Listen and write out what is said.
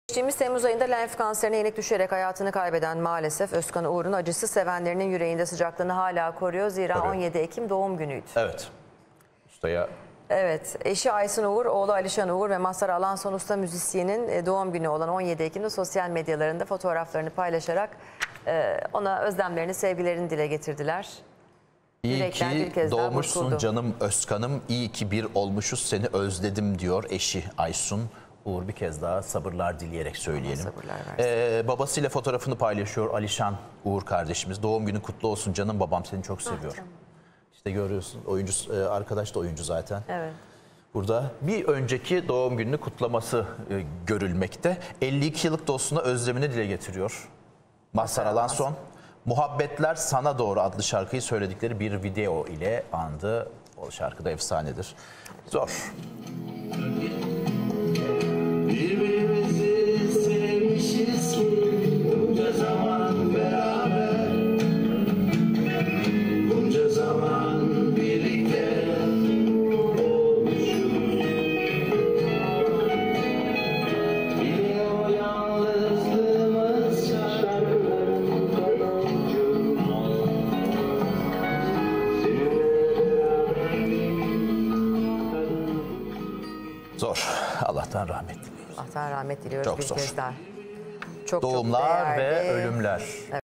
Geçtiğimiz Temmuz ayında lenf kanserine yenik düşerek hayatını kaybeden maalesef Özkan Uğur'un acısı sevenlerinin yüreğinde sıcaklığını hala koruyor. Zira 17 Ekim doğum günüydü. Evet. Ustaya. Evet, eşi Aysun Uğur, oğlu Alişan Uğur ve Mazhar Alanson usta müzisyenin doğum günü olan 17 Ekim'de sosyal medyalarında fotoğraflarını paylaşarak ona özlemlerini, sevgilerini dile getirdiler. İyi Yürekten bir ki kez daha doğmuşsun burkuldu. canım Özkan'ım, iyi ki bir olmuşuz, seni özledim diyor eşi Aysun Uğur. Bir kez daha sabırlar dileyerek söyleyelim. Babasıyla fotoğrafını paylaşıyor Alişan Uğur kardeşimiz. Doğum günün kutlu olsun canım babam, seni çok seviyor. Tamam. İşte görüyorsun, oyuncu arkadaş da oyuncu zaten. Evet. Burada bir önceki doğum gününü kutlaması görülmekte. 52 yıllık dostuna özlemini dile getiriyor Mazhar Alanson. Muhabbetler Sana Doğru adlı şarkıyı söyledikleri bir video ile andı. O şarkı da efsanedir. Zor. Birbirimizi sevmişiz ki bunca zaman beraber, bunca zaman birlikte olmuşuz. Yine o yalnızlığımız şarkıların konuşuyor. Zor. Allah'tan rahmet diliyoruz. Allah'tan rahmet diliyoruz Çok bir zor. kez daha. Çok Doğumlar değerli. ve ölümler. Evet.